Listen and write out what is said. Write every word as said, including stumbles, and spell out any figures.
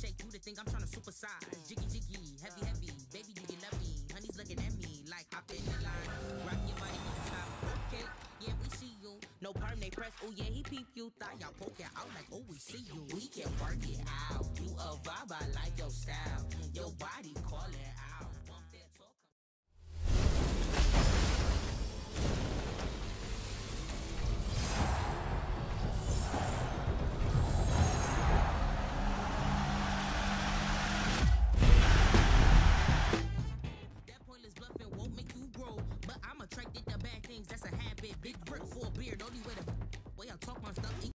shake, you to think I'm tryna supersize. Jiggy, jiggy, heavy, heavy, baby, do you love me? Honey's looking at me like hop in the line. Rock your body on top, okay, yeah, we see you. No perm, they press, oh yeah, he peep you. Thought y'all poking out like, oh, we see you. We can work it out. You a vibe, I like your style. Your body calling out.